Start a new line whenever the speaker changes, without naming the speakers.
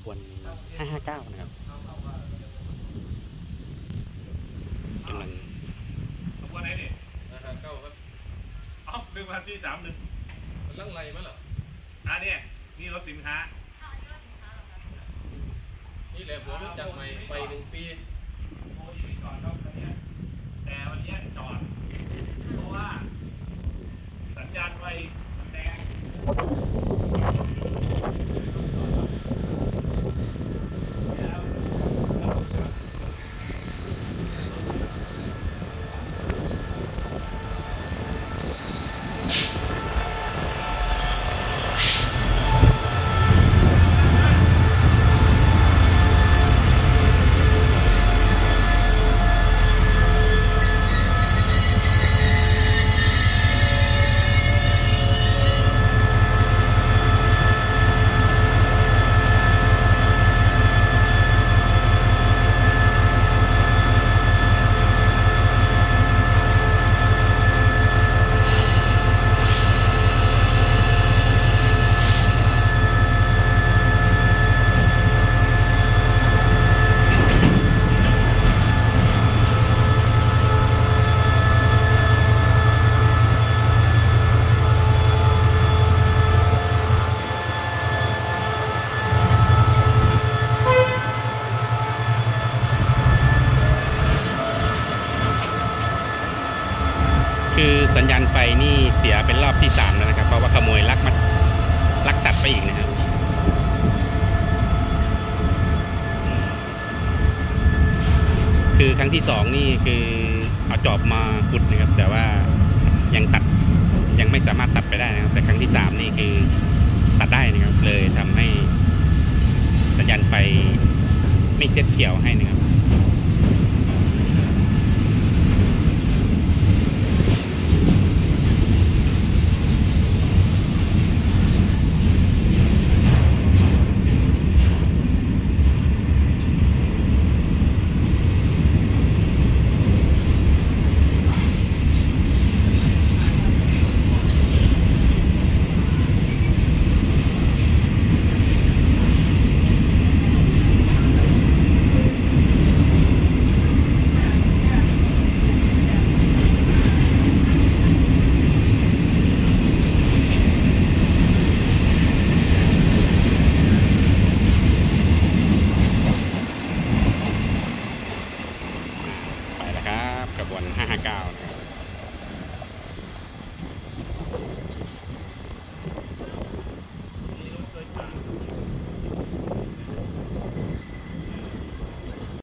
ควร559นะครับกำลัง
ขบวนไหนนี่559ครับเอ้าดึงมา431มันลังไรมั้ยเหรอเนี่ยนี่รถสินค้านี่แหละผมรู้จักใหม่ไป1 ปีโอ้ยจอดครับคันนี้แต่วันนี้จอดเพราะว่าสัญญาณไฟมันแดง
คือสัญญาณไฟนี่เสียเป็นรอบที่3แล้วนะครับเพราะว่าขโมยลักตัดไปอีกนะครับคือครั้งที่2นี่คือเอาจอบมาขุดนะครับแต่ว่ายังไม่สามารถตัดไปได้นะครับแต่ครั้งที่3นี่คือตัดได้นะครับเลยทำให้สัญญาณไฟไม่เซ็ตเกี่ยวให้นะครับ